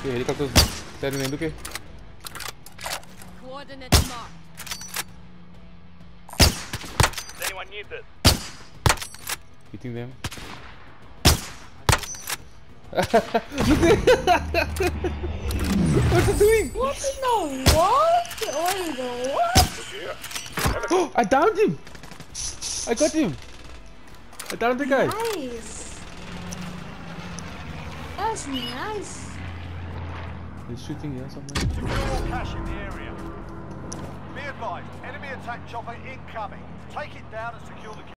Okay, helicopter's setting in, okay? Coordinates marked. Does anyone need this? Hitting them. Look at what's it doing? What in the what? Wait, the what? I downed him! I got him! I downed the guy! Nice. That's nice. He's shooting here somewhere. Secure all cash in the area. Be advised, enemy attack chopper incoming. Take it down and secure the